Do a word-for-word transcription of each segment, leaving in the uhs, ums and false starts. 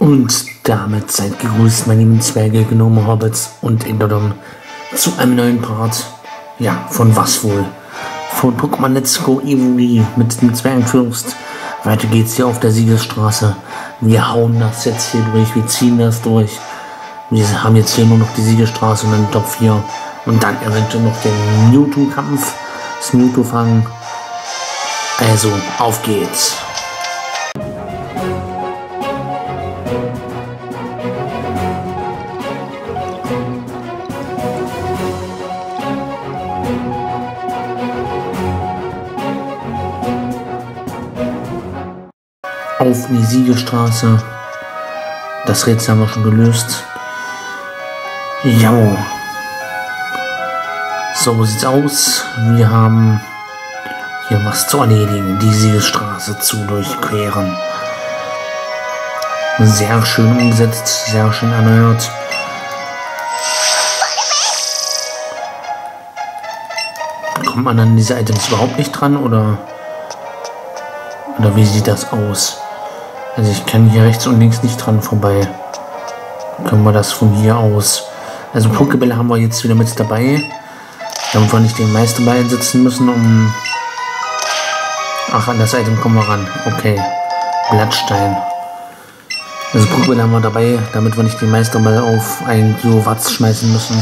Und damit seid gegrüßt, meine lieben Zwerge, Gnome, Hobbits und Indodon zu einem neuen Part. Ja, von was wohl? Von Pokémon Let's Go Eevee mit dem Zwergenfürst. Weiter geht's hier auf der Siegesstraße. Wir hauen das jetzt hier durch, wir ziehen das durch. Wir haben jetzt hier nur noch die Siegesstraße und dann Top vier. Und dann eventuell noch den Mewtwo-Kampf, das Mewtwo-Fangen. Also, auf geht's. Auf die Siegesstraße. Das Rätsel haben wir schon gelöst. Ja. So sieht's aus. Wir haben hier was zu erledigen. Die Siegesstraße zu durchqueren. Sehr schön umgesetzt. Sehr schön erneuert. Kommt man an diese Items überhaupt nicht dran? Oder, oder wie sieht das aus? Also ich kann hier rechts und links nicht dran vorbei. Können wir das von hier aus. Also Pokébälle haben wir jetzt wieder mit dabei. Damit wir nicht den Meisterball einsetzen müssen, um... Ach, an das Item kommen wir ran. Okay. Blattstein. Also Pokébälle haben wir dabei, damit wir nicht den Meisterball auf einen Geowatz schmeißen müssen.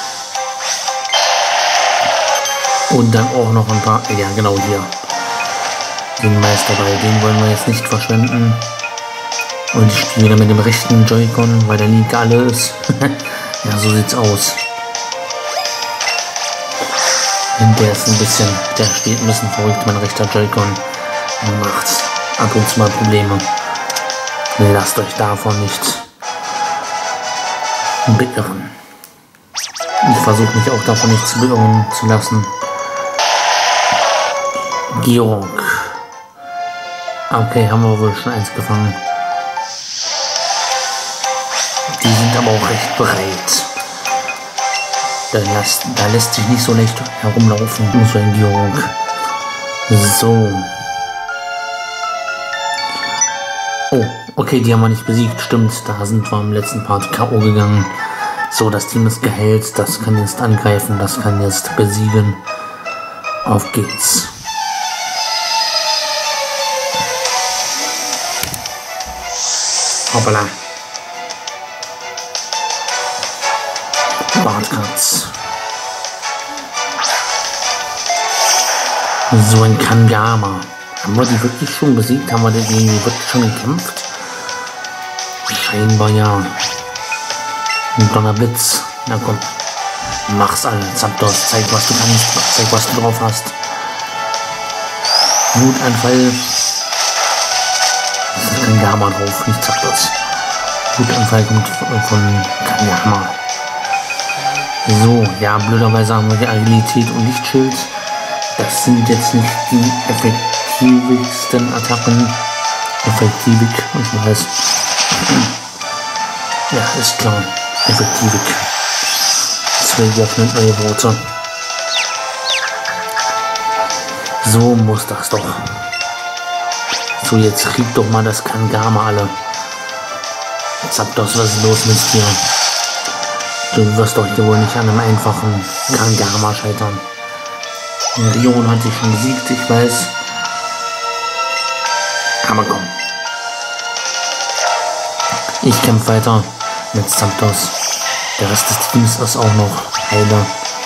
Und dann auch noch ein paar... Ja, genau hier. Den Meisterball, den wollen wir jetzt nicht verschwenden. Und ich spiele wieder mit dem rechten Joy-Con, weil der Link alle ist. Ja, so sieht's aus. Und der ist ein bisschen, der steht ein bisschen verrückt, mein rechter Joy-Con. Macht ab und zu mal Probleme. Lasst euch davon nicht beirren. Ich versuche mich auch davon nicht zu beirren zu lassen. Georg. Okay, haben wir wohl schon eins gefangen. Die sind aber auch recht breit. Da lässt, da lässt sich nicht so leicht herumlaufen. Nur so ein Georg. So. Oh, okay, die haben wir nicht besiegt. Stimmt, da sind wir im letzten Part K O gegangen. So, das Team ist geheilt. Das kann jetzt angreifen. Das kann jetzt besiegen. Auf geht's. Hoppala. Bartkratz. So ein Kangama. Haben wir die wirklich schon besiegt? Haben wir die wirklich schon gekämpft? Scheinbar ja. Ein Donnerblitz. Na komm. Mach's alle. Zapdos. Zeig, was du kannst. Zeig, was du drauf hast. Wutanfall. Das ist Kangama drauf, nicht Zapdos. Wutanfall kommt von Kangama. So, ja, blöderweise haben wir die Agilität und Lichtschild. Das sind jetzt nicht die effektivsten Attacken. Effektivig, ich weiß. Ja, ist klar. Effektivig. Zwei geöffnet neue Worte. So muss das doch. So, jetzt kriegt doch mal das Kangama alle. Zapdos, was ist los mit dir? Du wirst doch hier wohl nicht an einem einfachen Kangama scheitern. Rion hat sich schon besiegt, ich weiß. Aber komm. Ich kämpfe weiter mit Zapdos. Der Rest des Teams ist auch noch heile.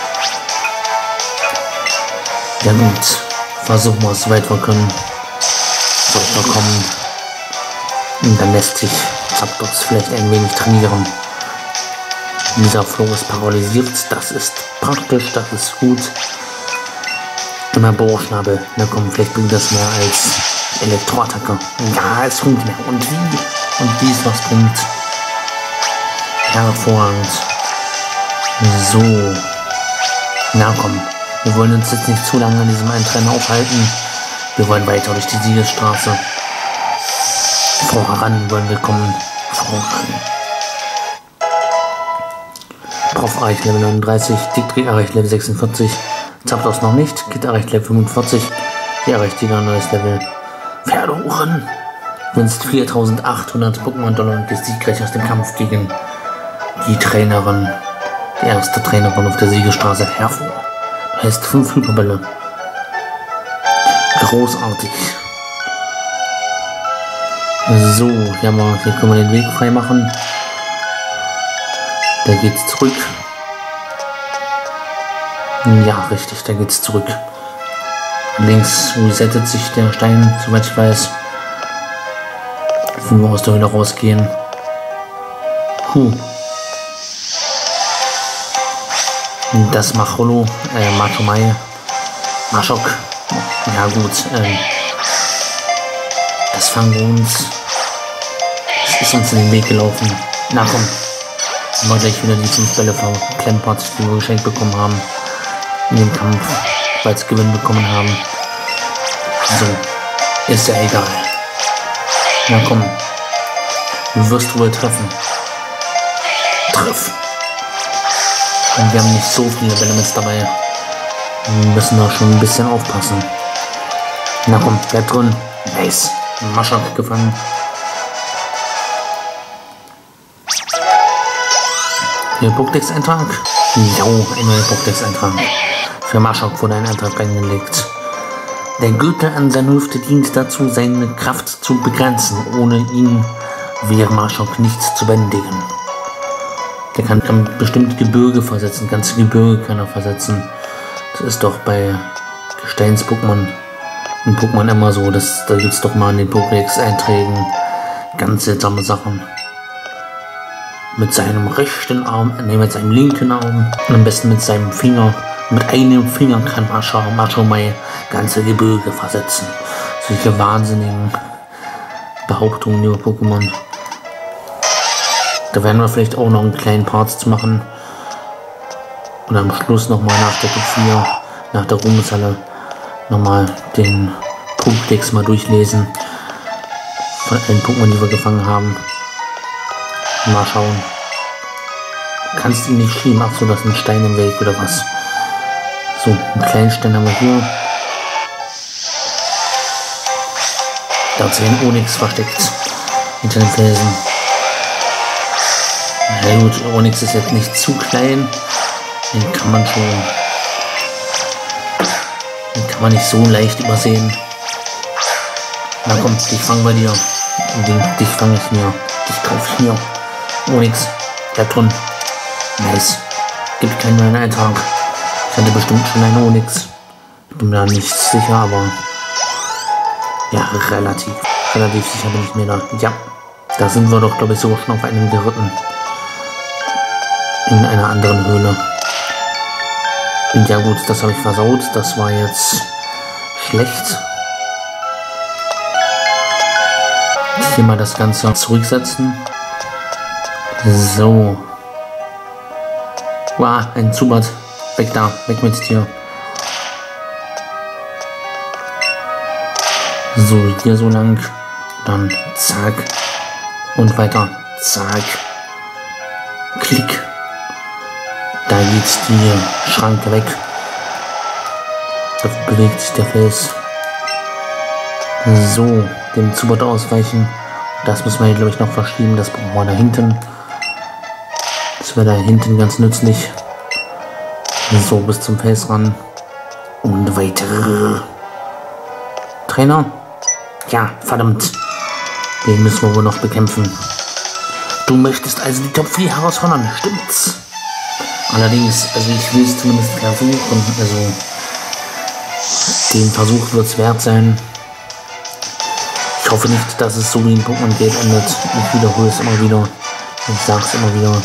Ja gut, versuchen wir es, soweit wir können. So, wir kommen. Und dann lässt sich Zapdos vielleicht ein wenig trainieren. Dieser Floh ist paralysiert, das ist praktisch, das ist gut. Immer Bohrschnabel, na komm, vielleicht bringt das mehr als Elektroattacke. Ja, es bringt mehr. Und wie? Und wie es was bringt. Hervorragend. So. Na komm, wir wollen uns jetzt nicht zu lange an diesem einen Rennen aufhalten. Wir wollen weiter durch die Siegesstraße. Voran wollen wir kommen. Voran. Prof erreicht Level neununddreißig, Dick erreicht Level sechsundvierzig, Zapdos noch nicht, Kit erreicht Level fünfundvierzig, hier erreicht jeder ein neues Level. Pferdeohren! gewinnst viertausendachthundert Pokémon-Dollar und gehst siegreich aus dem Kampf gegen die Trainerin, die erste Trainerin auf der Siegesstraße hervor. Du hast fünf Hyperbälle. Großartig. So, hier, haben wir, hier können wir den Weg frei machen. Da geht's zurück. Ja, richtig, da geht's zurück. Links resettet sich der Stein, soweit ich weiß. Wenn wir aus der Höhle rausgehen. Huh. Das Macholo, äh, Machomai, Machok. Ja gut, ähm, das fangen wir uns. Es ist uns in den Weg gelaufen. Na komm, haben wir gleich wieder die fünf Bälle verklempert, die wir geschenkt bekommen haben. In dem Kampf, weil es Gewinn bekommen haben. So, ist ja egal. Na komm, du wirst wohl treffen. Triff. Und wir haben nicht so viele Bälle mit dabei. Wir müssen da schon ein bisschen aufpassen. Na komm, bleib drin. Nice. Machok gefangen. Hier Pokédex-Eintrag. Jo, ein neuer Pokédex-Eintrag. Für Machok wurde ein Eintrag reingelegt. Der Gürtel an seiner Hüfte dient dazu, seine Kraft zu begrenzen. Ohne ihn wäre Machok nichts zu bändigen. Der kann, kann bestimmte Gebirge versetzen. Ganze Gebirge kann er versetzen. Das ist doch bei Gesteins-Pokémon in Pokémon immer so. Das, da gibt es doch mal in den Pokédex-Einträgen ganz seltsame Sachen. Mit seinem rechten Arm, ne, mit seinem linken Arm und am besten mit seinem Finger. Mit einem Finger kann Machomai ganze Gebirge versetzen. Solche wahnsinnigen Behauptungen über Pokémon. Da werden wir vielleicht auch noch einen kleinen Part zu machen. Und am Schluss nochmal nach der Top vier, nach der Ruhmeshalle, nochmal den Pokédex mal durchlesen. Von allen Pokémon, die wir gefangen haben. Mal schauen. Kannst ihn nicht schieben. Ach so, das ist ein Stein im Weg oder was? So, einen kleinen Stein haben wir hier. Da hat sich ein Onyx versteckt. Hinter den Felsen. Na gut, Onyx ist jetzt nicht zu klein. Den kann man schon. Den kann man nicht so leicht übersehen. Na komm, dich fangen wir dir. Den, dich fange ich mir. Dich kaufe ich mir. Onyx, bleib drin. Nice. Gibt keinen neuen Eintrag. Ich hatte bestimmt schon einen Onyx. Ich bin mir da nicht sicher, aber ja, relativ. Relativ sicher bin ich mir da. Ja, da sind wir doch, glaube ich, sogar schon auf einem geritten. In einer anderen Höhle. Und ja gut, das habe ich versaut. Das war jetzt schlecht. Hier mal das Ganze zurücksetzen. So. Wow, ein Zubat. Weg da, weg mit dir. So, hier so lang. Dann zack. Und weiter. Zack. Klick. Da geht die Schranke weg. Da bewegt sich der Fels. So, dem Zubat ausweichen. Das müssen wir hier, glaube ich, noch verschieben. Das brauchen wir da hinten. Das wäre da hinten ganz nützlich. So, bis zum Fels ran. Und weiter. Trainer? Ja, verdammt. Den müssen wir wohl noch bekämpfen. Du möchtest also die Top vier herausfordern, stimmt's? Allerdings, also ich will es zumindest versuchen. Also, den Versuch wird es wert sein. Ich hoffe nicht, dass es so wie in Pokémon Gelb endet. Ich wiederhole es immer wieder. Ich sage es immer wieder.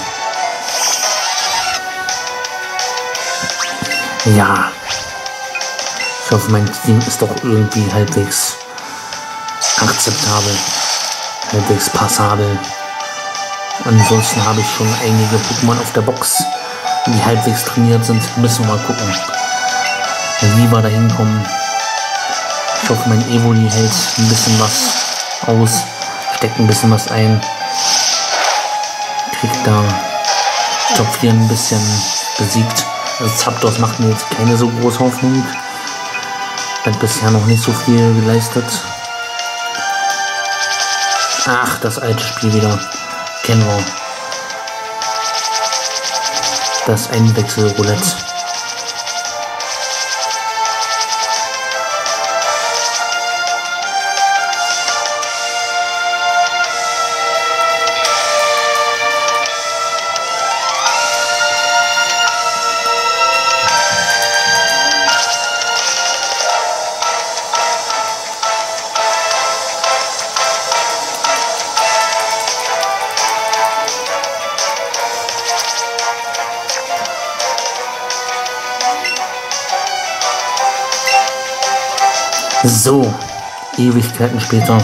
Ja. Ich hoffe, mein Team ist doch irgendwie halbwegs akzeptabel. Halbwegs passabel. Ansonsten habe ich schon einige Pokémon auf der Box, die halbwegs trainiert sind. Müssen wir mal gucken, wie wir da hinkommen. Ich hoffe, mein Evoli hält ein bisschen was aus, steckt ein bisschen was ein. Kriegt da Top vier ein bisschen besiegt. Also Zapdos macht mir jetzt keine so große Hoffnung. Hat bisher noch nicht so viel geleistet. Ach, das alte Spiel wieder. Kennen wir. Das Einwechselroulette. So, Ewigkeiten später.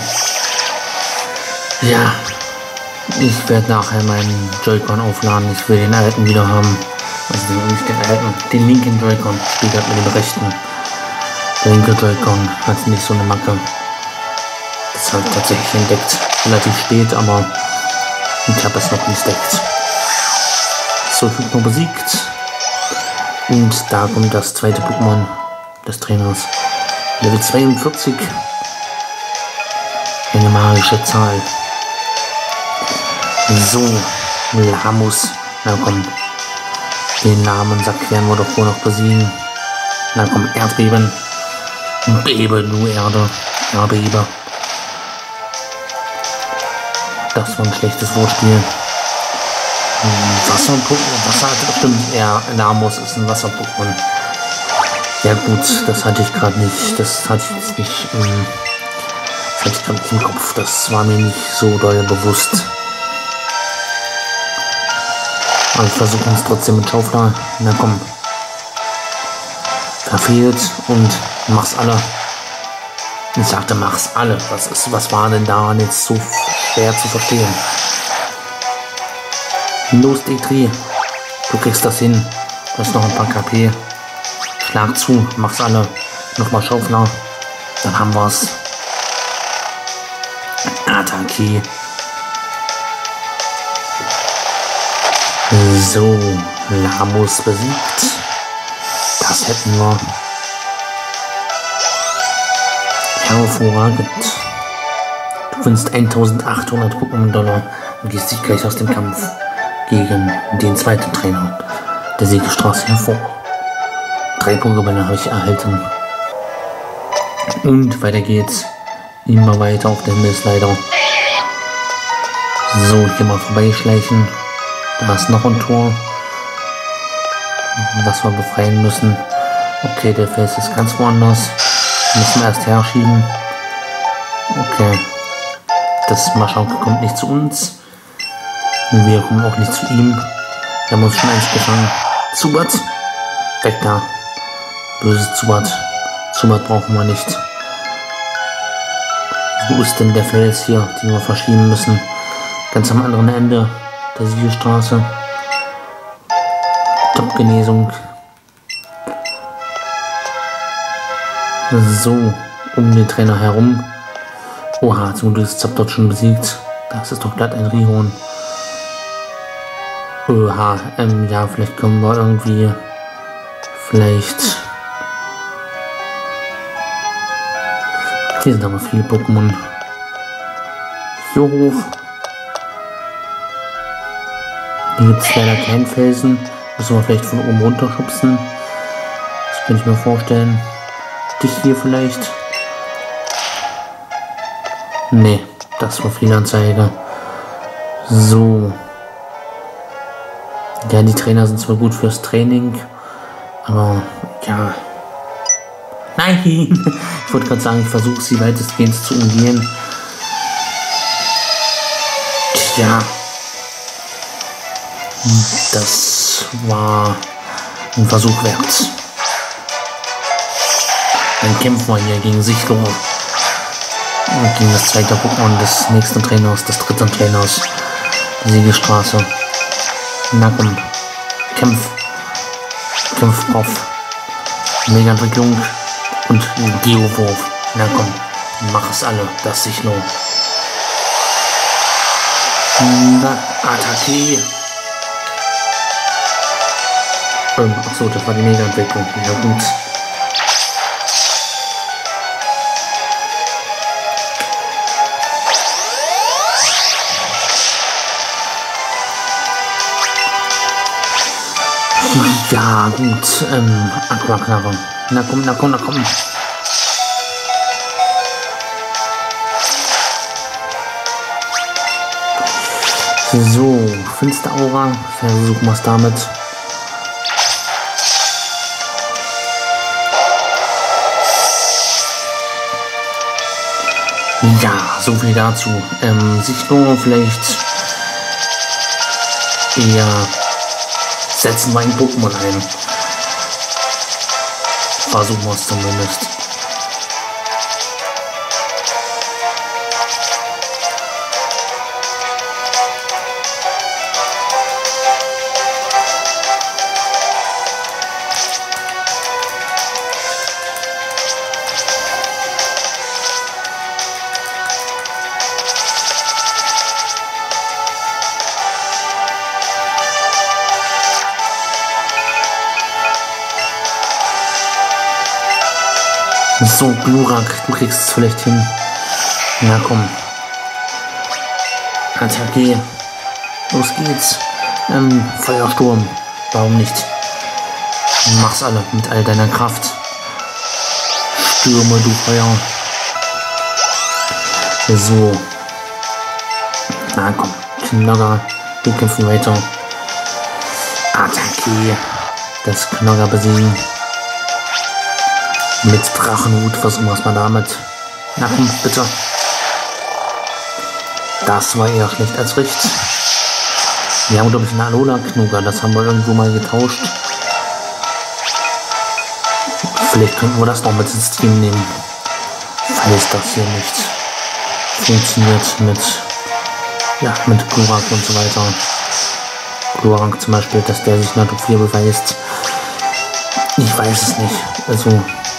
Ja, ich werde nachher meinen Joy-Con aufladen. Ich will den alten wieder haben. Also den, nicht den alten, den linken Joy-Con. Spielt halt mit dem rechten. Der linke Joy-Con hat nicht so eine Macke. Das habe ich tatsächlich entdeckt. Relativ spät, aber ich habe es noch nicht entdeckt. So, Pokémon besiegt. Und da kommt das zweite Pokémon des Trainers. Level zweiundvierzig. Eine magische Zahl. So, Lamus. Na komm. Den Namen Sack werden wir doch wohl noch besiegen. Na komm, Erdbeben. Bebe, du Erde. Erdbebe. Das war ein schlechtes Wortspiel. Wasser-Pokémon. Wasser hatte bestimmt. Ja, Lamus ist ein Wasser-Pokémon. Ja gut, das hatte ich gerade nicht, das hatte ich jetzt nicht, ähm, das hatte ich gerade nicht im Kopf, das war mir nicht so doll bewusst. Aber ich versuche es trotzdem mit Schaufler. Na komm. Verfehlt und mach's alle. Ich sagte, mach's alle. Was ist, was war denn daran jetzt so schwer zu verstehen? Los, Detri. Du kriegst das hin. Du hast noch ein paar K P. Schlag zu, mach's alle. Nochmal Schaufler. Dann haben wir's. Attacke. So, Lamus besiegt. Das hätten wir. Hervorragend. Du gewinnst eintausendachthundert Pokémon-Dollar und gehst dich gleich aus dem Kampf gegen den zweiten Trainer der Siegesstraße hervor. Drei Pokébälle habe ich erhalten. Und weiter geht's. Immer weiter auf der Himmelsleiter. So, hier mal vorbeischleichen. Da ist noch ein Tor, was wir befreien müssen. Okay, der Fels ist ganz woanders. Müssen wir erst herschieben. Okay. Das Maschauke kommt nicht zu uns. Und wir kommen auch nicht zu ihm. Da muss schon eins gefangen. Zubat. Weg da. Böses Zubat. Zubat brauchen wir nicht. Wo ist denn der Fels hier, den wir verschieben müssen? Ganz am anderen Ende der Siegesstraße. Top-Genesung. So, um den Trainer herum. Oha, zum Glück ist Zapdot schon besiegt. Das ist doch glatt ein Rihorn. Oha, ähm, ja, vielleicht können wir irgendwie, vielleicht, hier sind aber viele Pokémon. Hier hoch. Hier gibt es leider keinen Felsen. Müssen wir vielleicht von oben runter schubsen. Das könnte ich mir vorstellen. Dich hier vielleicht. Nee, das war Fehlanzeige. So. Ja, die Trainer sind zwar gut fürs Training, aber ja. Nein! Ich wollte gerade sagen, ich versuche sie weitestgehend zu umgehen. Tja. Das war ein Versuch wert. Dann kämpfen wir hier gegen Sichtlo und gegen das zweite Pokémon des nächsten Trainers, des dritten Trainers, die Siegesstraße. Na komm, kämpf, kämpf auf Mega-Entwicklung und Geowurf. Na komm, mach es alle, das sich lohnt. Na, Attacke. Ähm, achso, das war die Mega-Entwicklung. Ja gut. Ja, gut. Ähm, Aquaknarre. Na komm, na komm, na komm. So, Finsteraura. Versuchen wir es damit. Ja, so viel dazu. Ähm, sich nur vielleicht eher setzen wir ein Pokémon ein. Versuchen wir es zumindest. So, Glurak, du kriegst es vielleicht hin. Na komm. Attacke. Los geht's. Ähm, Feuersturm. Warum nicht? Mach's alle mit all deiner Kraft. Stürme, du Feuer. So. Na komm. Knogger. Wir kämpfen weiter. Attacke. Das Knogger besiegen. Mit Drachenhut, versuchen wir es mal damit. Na komm, bitte. Das war eher schlecht als recht. Wir haben, glaube ich, einen Alola-Knogger. Das haben wir irgendwo mal getauscht. Vielleicht könnten wir das noch mit ins Team nehmen. Falls das hier nicht funktioniert mit, ja, mit Glurak und so weiter. Glurak zum Beispiel, dass der sich Natur vier beweist. Ich weiß es nicht. Also...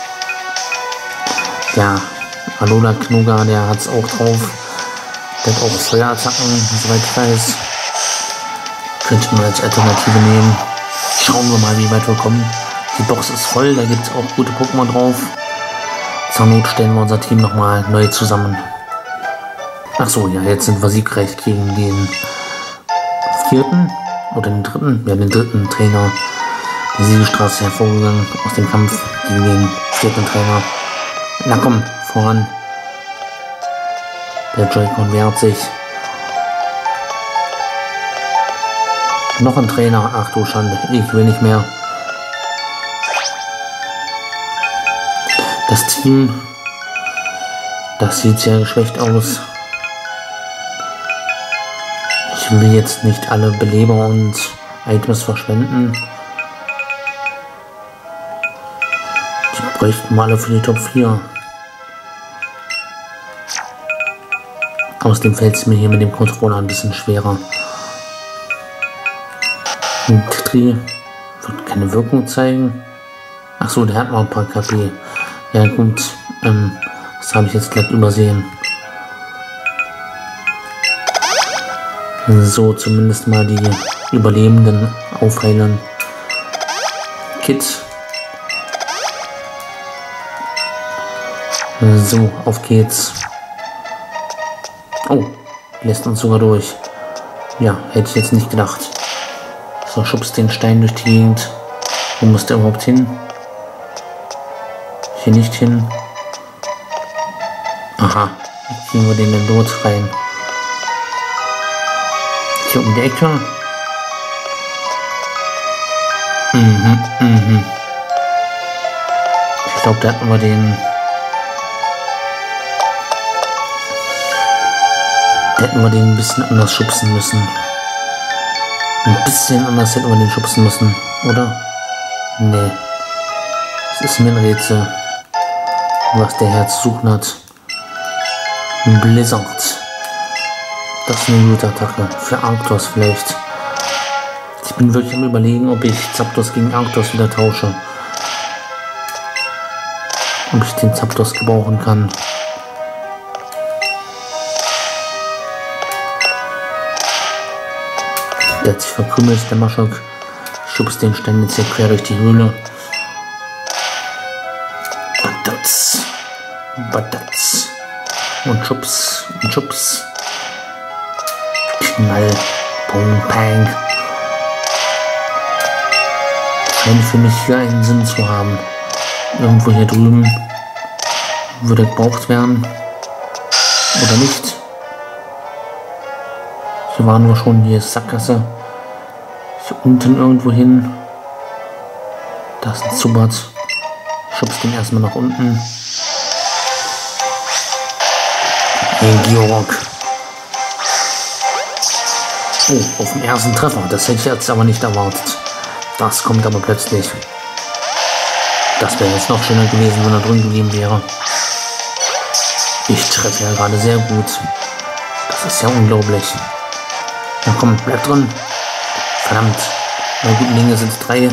Ja, Alola Knogger, der hat es auch drauf. Der hat auch Feuerattacken, soweit ich weiß. Könnte man als Alternative nehmen. Schauen wir mal, wie weit wir kommen. Die Box ist voll, da gibt es auch gute Pokémon drauf. Zur Not stellen wir unser Team nochmal neu zusammen. Achso, ja, jetzt sind wir siegreich gegen den vierten oder den dritten, ja, den dritten Trainer der Siegestraße hervorgegangen aus dem Kampf gegen den vierten Trainer. Na komm, voran. Der Joy-Con wehrt sich. Noch ein Trainer. Ach du Schande, ich will nicht mehr. Das Team, das sieht sehr geschwächt aus. Ich will jetzt nicht alle Beleber und Items verschwenden. Die bräuchten wir alle für die Top vier. Außerdem fällt es mir hier mit dem Controller ein bisschen schwerer. Und Titri wird keine Wirkung zeigen. Achso, der hat noch ein paar K P. Ja gut, ähm, das habe ich jetzt gleich übersehen. So, zumindest mal die Überlebenden aufheilen. Kit. So, auf geht's. Oh, lässt uns sogar durch. Ja, hätte ich jetzt nicht gedacht. So, schubst den Stein durch die Gegend. Wo muss der überhaupt hin? Hier nicht hin. Aha, jetzt kriegen wir den dann dort rein. Hier um die Ecke. Mhm, mhm. Ich glaube, da hatten wir den... Da hätten wir den ein bisschen anders schubsen müssen. Ein bisschen anders hätten wir den schubsen müssen, oder? Nee. Es ist mir ein Rätsel, was der Herr zu suchen hat. Ein Blizzard. Das ist eine gute Attacke. Für Arctos vielleicht. Ich bin wirklich am Überlegen, ob ich Zapdos gegen Arctos wieder tausche. Ob ich den Zapdos gebrauchen kann. Der hat sich verkrümelt, der Maschok. Schubst den Stein jetzt hier quer durch die Höhle. Badatz. Badatz. Und Schubs. Und Schubs. Knall. Pong, Pang. scheint für mich hier einen Sinn zu haben. Irgendwo hier drüben würde gebraucht werden. Oder nicht. Hier waren wir schon, hier ist Sackgasse. Hier unten irgendwo hin. Da ist ein Zubat. Ich schub's den erstmal nach unten. Den Georg. Oh, auf den ersten Treffer. Das hätte ich jetzt aber nicht erwartet. Das kommt aber plötzlich. Das wäre jetzt noch schöner gewesen, wenn er drin geblieben wäre. Ich treffe ja gerade sehr gut. Das ist ja unglaublich. Na komm, bleib drin. Verdammt. Na gut, Linge sind drei.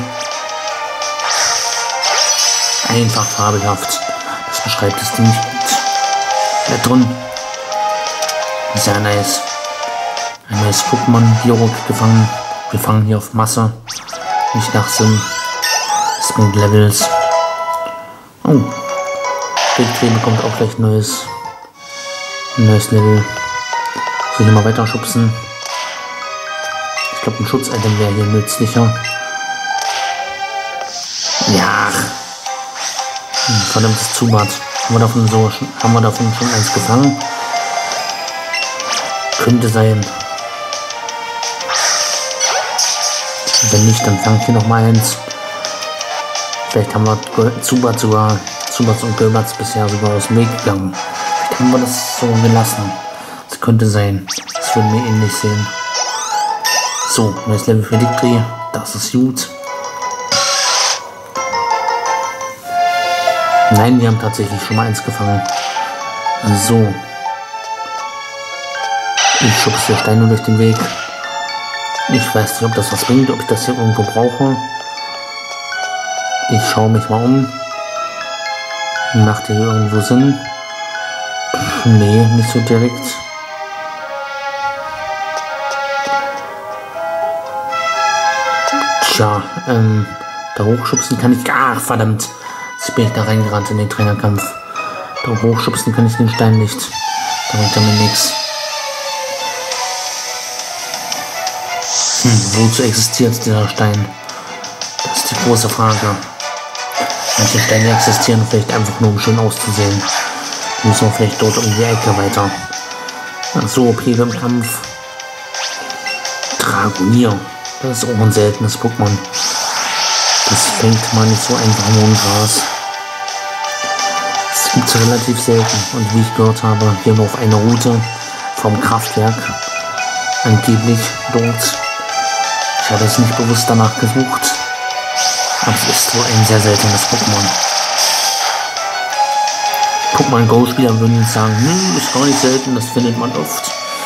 Einfach fabelhaft. Das beschreibt es ziemlich gut. Bleib drin. Sehr nice. Ein neues Pokémon Georg gefangen. Wir fangen hier auf Masse. Nicht nach Sinn. Es bringt Levels. Oh. Bigtree bekommt auch gleich neues. Ein neues Level. Soll ich mal weiter schubsen? Ich glaube, ein Schutzitem wäre hier nützlicher. Ja. Hm, verdammtes Zubat. Haben wir davon so, haben wir davon schon eins gefangen? Könnte sein. Wenn nicht, dann fange ich hier noch mal eins. Vielleicht haben wir Zubat sogar, Zubats und Golbats bisher sogar aus dem Weg gegangen. Vielleicht haben wir das so gelassen. Das könnte sein. Das würden wir ähnlich sehen. So, neues Level für Dictree. Das ist gut. Nein, wir haben tatsächlich schon mal eins gefangen. So. Ich schubse hier Steine durch den Weg. Ich weiß nicht, ob das was bringt, ob ich das hier irgendwo brauche. Ich schaue mich mal um. Macht hier irgendwo Sinn? Pff, nee, nicht so direkt. Tja, ähm, da hochschubsen kann ich... Ach, verdammt. Jetzt bin ich da reingerannt in den Trainerkampf. Da hochschubsen kann ich den Stein nicht. Da bringt er mir nichts. Hm, wozu existiert dieser Stein? Das ist die große Frage. Manche Steine existieren vielleicht einfach nur, um schön auszusehen. Die müssen wir vielleicht dort um die Ecke weiter. So, O P im Kampf. Dragonier. Das ist auch ein seltenes Pokémon. Das fängt man nicht so einfach im Mondgras. Das gibt es relativ selten. Und wie ich gehört habe, hier nur auf einer Route vom Kraftwerk. Angeblich dort. Ich habe es nicht bewusst danach gesucht. Aber es ist wohl ein sehr seltenes Pokémon. Pokémon Go-Spieler würden jetzt sagen, hm, ist gar nicht selten, das findet man oft.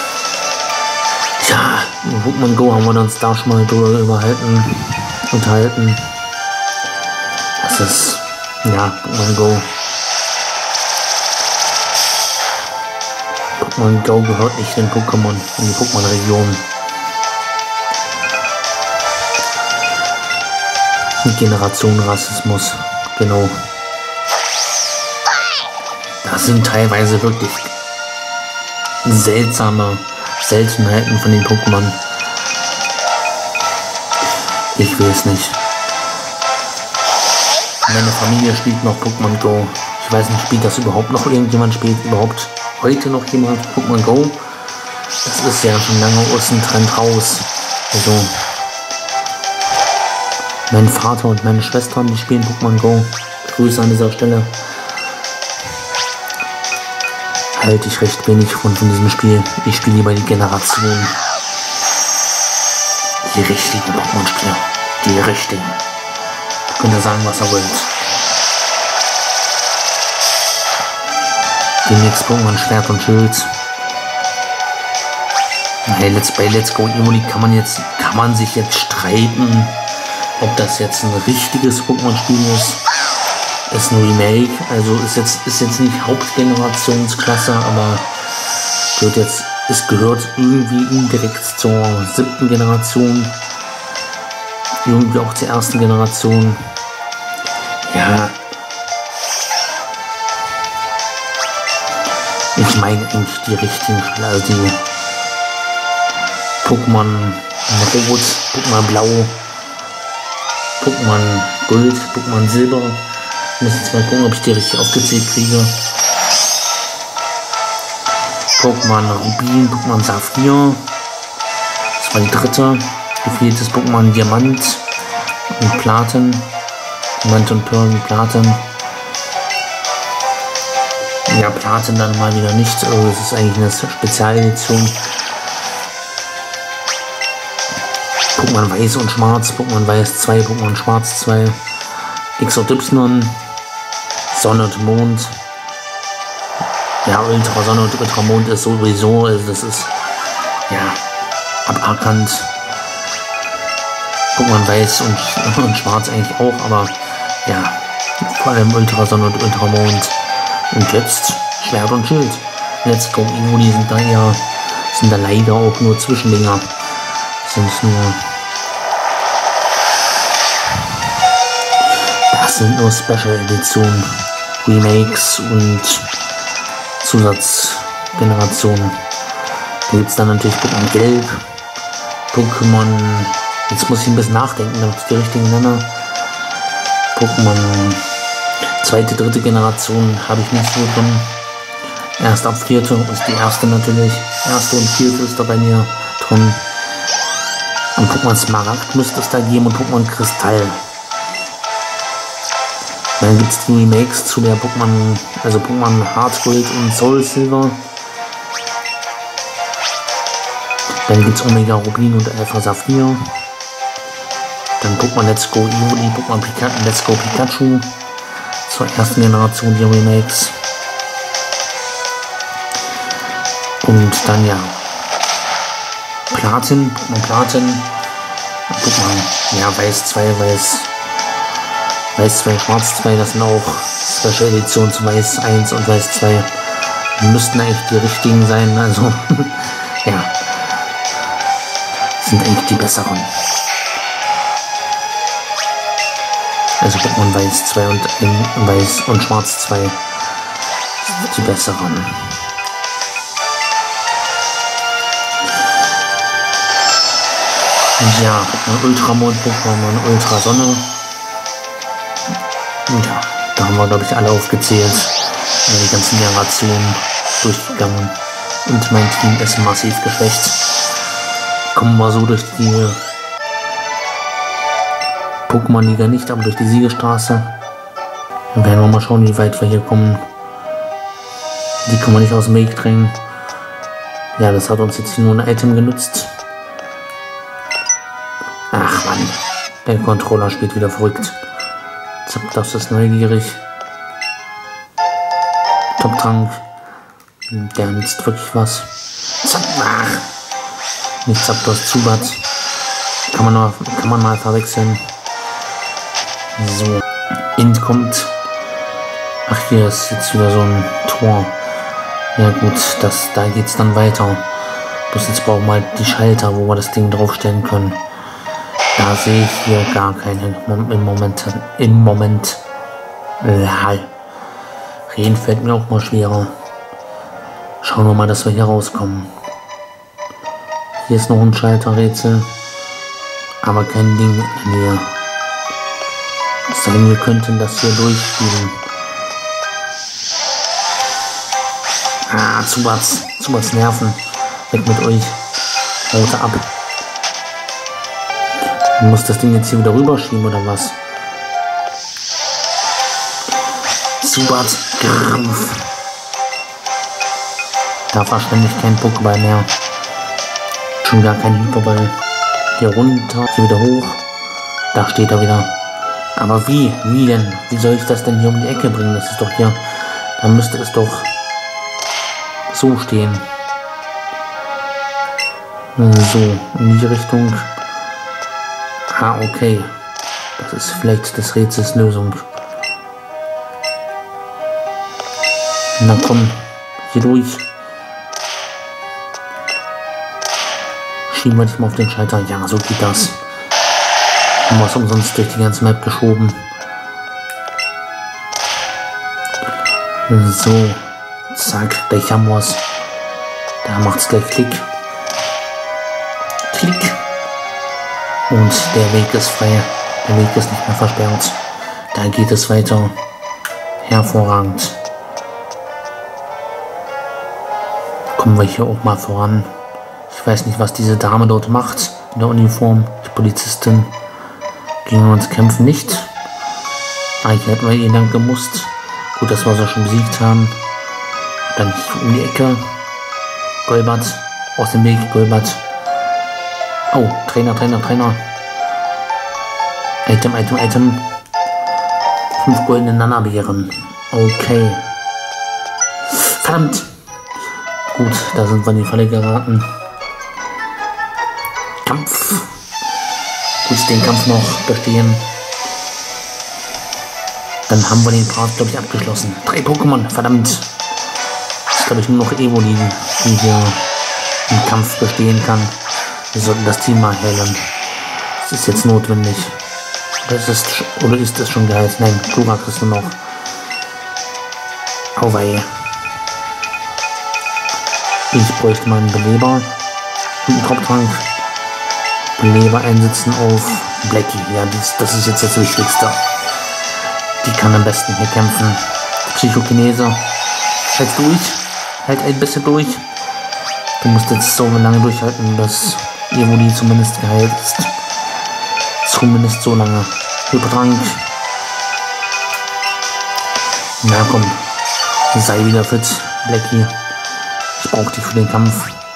Tja, in Pokémon Go haben wir uns da schon mal drüber überhalten, unterhalten. Das ist, ja, Pokémon Go. Pokémon Go gehört nicht in Pokémon, in die Pokémon-Region. Generation Rassismus, genau. Das sind teilweise wirklich seltsame Seltenheiten von den Pokémon. Ich will es nicht. Meine Familie spielt noch Pokémon Go. Ich weiß nicht, spielt das überhaupt noch irgendjemand? Spielt überhaupt heute noch jemand Pokémon Go? Das ist ja schon lange aus dem Trend raus. Also mein Vater und meine Schwestern, die spielen Pokémon Go. Grüße an dieser Stelle. Halte ich recht wenig von, von diesem Spiel. Ich spiele lieber die Generation. Die richtigen Pokémon-Spieler. Die richtigen. Könnt ihr sagen, was ihr wollt. Demnächst Pokémon Schwert und Schild. Hey, Let's bei Let's Go Evoli kann man jetzt, kann man sich jetzt streiten, ob das jetzt ein richtiges Pokémon-Spiel ist. Ist ein Remake, also ist jetzt, ist jetzt nicht Hauptgenerationsklasse, aber gehört jetzt, es gehört irgendwie indirekt zur siebten Generation. Irgendwie auch zur ersten Generation. Ja. Ich meine eigentlich die richtigen Spiele, also die Pokémon Rot, Pokémon Blau, Pokémon Gold, Pokémon Silber. Ich muss jetzt mal gucken, ob ich die richtig aufgezählt kriege. Pokémon Rubin, Pokémon Saphir. Das war die dritte. Gefehltes Pokémon Diamant und Platin. Diamant und Perl und Platin. Ja, Platin dann mal wieder nicht. Also das ist eigentlich eine Spezialedition. Pokémon Weiß und Schwarz, Pokémon Weiß zwei, Pokémon Schwarz zwei, X und Y, Sonne und Mond. Ja, Ultra Sonne und Ultra Mond ist sowieso, also das ist ja aberkannt. Pokémon Weiß und, und Schwarz eigentlich auch, aber ja, vor allem Ultra Sonne und Ultra Mond. Und jetzt Schwert und Schild. Let's Go Evoli sind da eher, sind da leider auch nur Zwischendinger. Sind nur das sind nur Special Editionen, Remakes und Zusatzgenerationen. Da gibt es dann natürlich Pokémon Gelb, Pokémon, jetzt muss ich ein bisschen nachdenken, damit ich die richtigen nenne. Pokémon zweite, dritte Generation habe ich nicht so drin. Erst ab vierte ist die erste natürlich. Erste und vierte ist da bei mir drin. Und Pokémon Smaragd müsste es da geben und Pokémon Kristall. Dann gibt es die Remakes zu der Pokémon, also Pokémon Heart Gold und Soul Silver. Dann gibt es Omega Rubin und Alpha Saphir. Dann Pokémon Let's Go Evoli, Pokémon Pikachu, Let's Go Pikachu. Zur ersten Generation die Remakes. Und dann ja Platin, Pokémon Platin, Pokémon, ja, Weiß zwei, Weiß, Weiß zwei, Schwarz zwei, das sind auch Special Editionen zu Weiß eins und Weiß zwei. Die müssten eigentlich die richtigen sein, also ja, sind eigentlich die besseren. Also Pokémon Weiß zwei und in Weiß und Schwarz zwei sind die besseren. Ja, Ultramond, Pokémon Ultra Sonne. Ja, da haben wir, glaube ich, alle aufgezählt. Die ganzen Generationen durchgegangen. Und mein Team ist massiv geschwächt. Kommen wir so durch die Pokémon-Liga nicht, aber durch die Siegerstraße. Dann werden wir mal schauen, wie weit wir hier kommen. Die können wir nicht aus dem Weg drängen. Ja, das hat uns jetzt hier nur ein Item genutzt. Ach Mann, der Controller spielt wieder verrückt. Zapdos ist neugierig. Top-Trank. Der nützt wirklich was. Zap Ach. Nicht Zapdos, Zubat. Kann man, noch, kann man mal verwechseln. So. Int kommt. Ach, hier ist jetzt wieder so ein Tor. Ja gut, das, da geht's dann weiter. Bloß jetzt brauchen wir halt die Schalter, wo wir das Ding draufstellen können. Da sehe ich hier gar keinen im Moment. Im Moment. Lal. Reden fällt mir auch mal schwerer. Schauen wir mal, dass wir hier rauskommen. Hier ist noch ein Schalterrätsel. Aber kein Ding in der Nähe. Es sei denn, wir könnten das hier durchspielen. Ah, Zubats. Zubats Nerven. Weg mit euch. Haut ab. Ich muss das Ding jetzt hier wieder rüberschieben oder was? Zubat, Griff. Da verschwende ich keinen Pokéball mehr. Schon gar kein Hyperball. Hier runter, hier wieder hoch. Da steht er wieder. Aber wie? Wie denn? Wie soll ich das denn hier um die Ecke bringen? Das ist doch hier. Da müsste es doch so stehen. So, in die Richtung. Ah, okay. Das ist vielleicht des Rätsels Lösung. Na komm, hier durch. Schieben wir dich mal auf den Schalter. Ja, so geht das. Haben wir es umsonst durch die ganze Map geschoben. So. Zack, gleich haben wir es. Da macht es gleich Klick. Klick. Und der Weg ist frei. Der Weg ist nicht mehr versperrt. Da geht es weiter. Hervorragend. Kommen wir hier auch mal voran. Ich weiß nicht, was diese Dame dort macht in der Uniform. Die Polizistin. Gegen uns kämpfen nicht. Ah, hier hätten wir eh lang gemusst. Gut, dass wir sie schon besiegt haben. Dann hier um die Ecke. Golbert. Aus dem Weg, Golbert. Oh, Trainer, Trainer, Trainer. Item, Item, Item. Fünf goldene Nana-Beeren. Okay. Verdammt. Gut, da sind wir in die Falle geraten. Kampf. Gut, den Kampf noch bestehen. Dann haben wir den Part, glaube ich, abgeschlossen. Drei Pokémon, verdammt. Das ist, glaube ich, nur noch Evoli, die hier im Kampf bestehen kann. Wir sollten das Team mal heilen. Das ist jetzt notwendig. Das ist, oder ist das schon geheilt? Nein, Glurak ist nur noch. Auweih. Ich bräuchte mal einen Beleber und einen Tropftank. Beleber einsetzen auf Blackie. Ja, das, das ist jetzt das Wichtigste. Die kann am besten hier kämpfen. Psychokinese. Halt durch. Halt ein bisschen durch. Du musst jetzt so lange durchhalten, bis Evoli zumindest geheilt ist. Zumindest so lange. Hypertrank. Na komm. Sei wieder fit, Blackie. Ich brauche dich für den Kampf.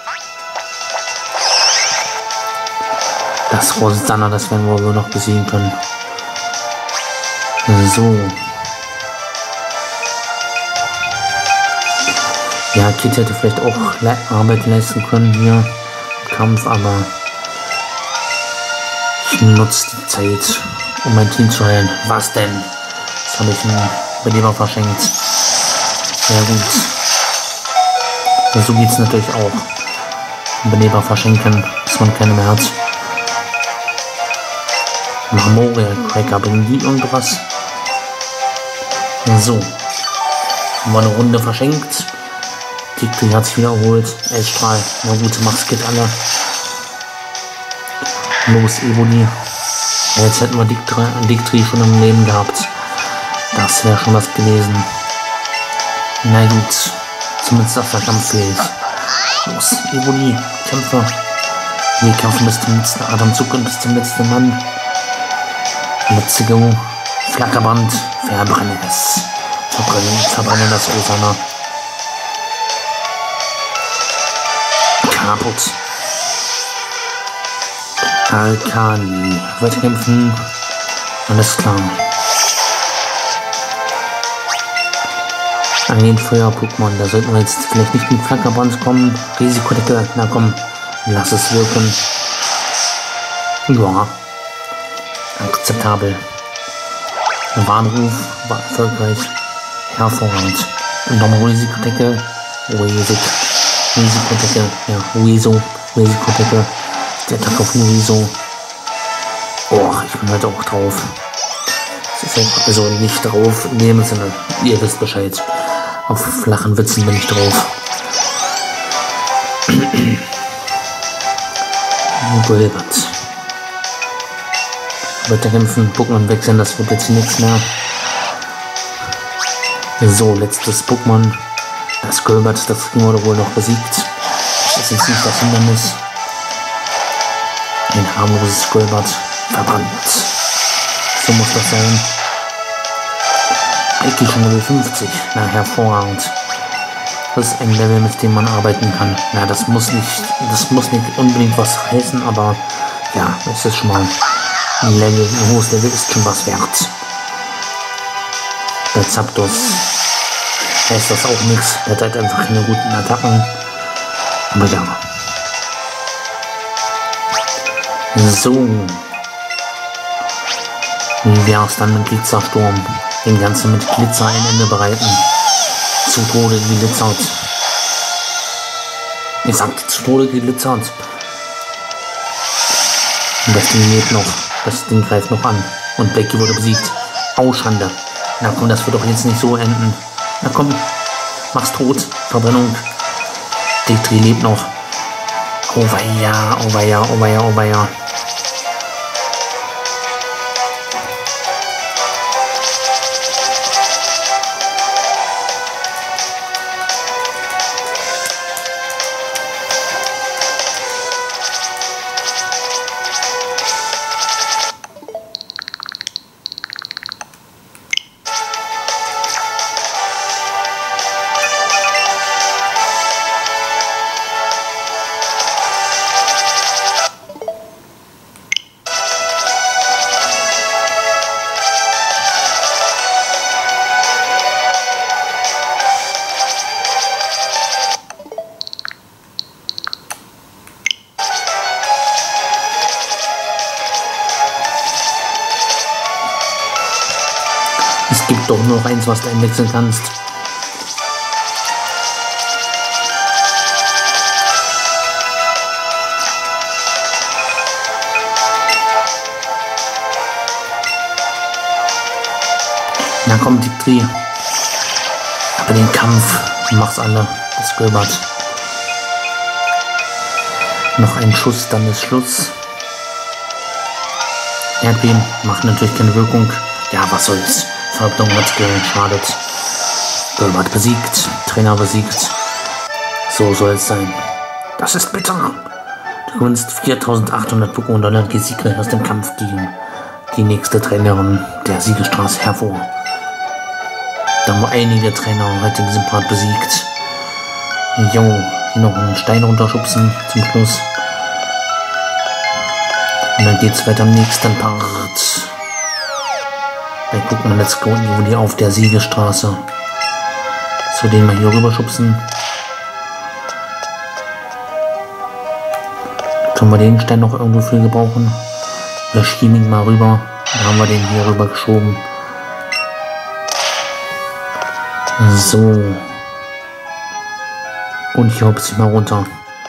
Das Rosanna, das werden wir wohl noch besiegen können. So. Ja, Kit hätte vielleicht auch Le Arbeit leisten können hier im Kampf, aber ich nutze die Zeit, um mein Team zu heilen. Was denn? Jetzt habe ich einen Beleber verschenkt. Sehr gut. Ja, so geht es natürlich auch. Einen Beleber verschenken, bis man keine mehr hat. Marmoria Cracker, bringen die irgendwas? So. Haben wir eine Runde verschenkt. Diktri hat sich wieder erholt. Elstrahl. Na gut, mach's Kit alle. Los, Evoli. Ja, jetzt hätten wir Diktri, Diktri schon im Leben gehabt. Das wäre schon was gewesen. Na gut. Zumindest das war kampffähig. Los, Evoli. Kämpfe. Wir kämpfen bis zum letzten Atemzug und bis zum letzten Mann. Let's go. Flackerband. Verbrenne es. Verbrennen, verbrennen das Rosanna. Kaputt. Alkali. Weiterkämpfen. Alles klar. Ein Feuer-Pokémon. Da sollten wir jetzt vielleicht nicht mit Flackerband kommen. Risikodecke. Na komm. Lass es wirken. Ja. Akzeptabel. Der Warnruf war erfolgreich. Hervorragend. Und nochmal Risikodecke. Risik. Risikodecke. Ja, Riso. Risikodecke. Der Attack auf Riso. Oh, ich bin halt auch drauf. Das ist ja also nicht drauf in dem Sinne. Ihr wisst Bescheid. Auf flachen Witzen bin ich drauf. Golbert. Weiterkämpfen, Pokémon wechseln, das wird jetzt nichts mehr. So, letztes Pokémon. Das Golbert, das wurde wohl noch besiegt. Das ist jetzt nicht das Hindernis. Ein harmloses Golbert verbrannt. So muss das sein. Ich gehe schon Level fünfzig. Na, hervorragend. Das ist ein Level, mit dem man arbeiten kann. Na, das muss nicht, das muss nicht unbedingt was heißen, aber ja, es ist schon mal ein Level, ein hohes Level ist schon was wert. Bei Zapdos ist das auch nichts. Der hat halt einfach keine guten Attacken. Aber ja. So. Wie wäre es dann mit Glitzersturm? Den Ganzen mit Glitzer ein Ende bereiten. Zu Tode geglitzert. Ich sagte zu Tode geglitzert. Und das Ding lebt noch. Das Ding greift noch an. Und Blackie wurde besiegt. Au, Schande. Na komm, das wird doch jetzt nicht so enden. Na komm. Mach's tot. Verbrennung. Diktri lebt noch. Oh weia, oh weia, oh weia, oh weia. gibt doch nur noch eins, was du einwechseln kannst. Na komm, Diktri. Aber den Kampf mach's alle. Das Gilbert. Noch ein Schuss, dann ist Schluss. Erdbeben macht natürlich keine Wirkung. Ja, was soll's. Verhauptung hat geschadet. Gilbert besiegt. Trainer besiegt. So soll es sein. Das ist bitter. Du gewinnst viertausendachthundert Pokémon Dollar und gehst siegreich aus dem Kampf gegen die nächste Trainerin der Siegestraße hervor. Da haben wir einige Trainer heute in diesem Part besiegt. Jo, hier noch einen Stein runterschubsen zum Schluss. Und dann geht's weiter am nächsten Part. Bei Pokémon Let's Go Evoli auf der Siegestraße. So, den mal hier rüber schubsen. Können wir den Stein noch irgendwo für gebrauchen? Wir schieben ihn mal rüber. Dann haben wir den hier rüber geschoben. So. Und hier hopse ich mal runter.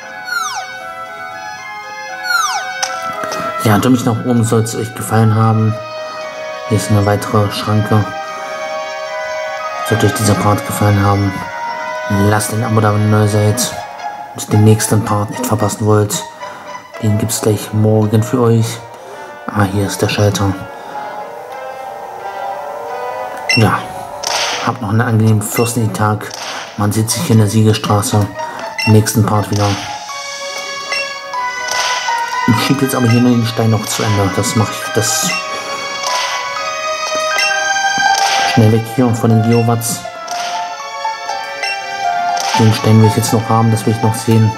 Ja, durch nach oben soll es euch gefallen haben. Hier ist eine weitere Schranke. Sollte euch dieser Part gefallen haben, lasst ein Abo da, wenn ihr neu seid. Und den nächsten Part nicht verpassen wollt. Den gibt es gleich morgen für euch. Ah, hier ist der Schalter. Ja. Habt noch einen angenehmen Fürstentag. Man sieht sich hier in der Siegestraße. Im nächsten Part wieder. Ich schiebe jetzt aber hier nur den Stein noch zu Ende. Das mache ich. Das schnell weg hier von den Geowatts. Den Stein will ich jetzt noch haben. Das will ich noch sehen.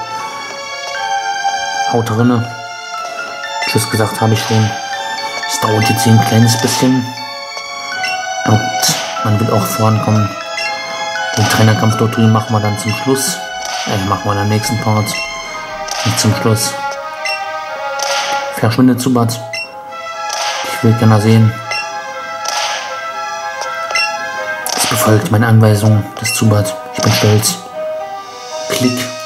Haut rinne. Tschüss gesagt habe ich schon. Es dauert jetzt hier ein kleines bisschen. Und man will auch vorankommen. Den Trainerkampf dort drüben machen wir dann zum Schluss. Äh, machen wir in der nächsten Part. Nicht zum Schluss. Verschwinde, Zubat. Ich will gerne sehen. Es befolgt meine Anweisung des Zubat. Ich bin stolz. Klick.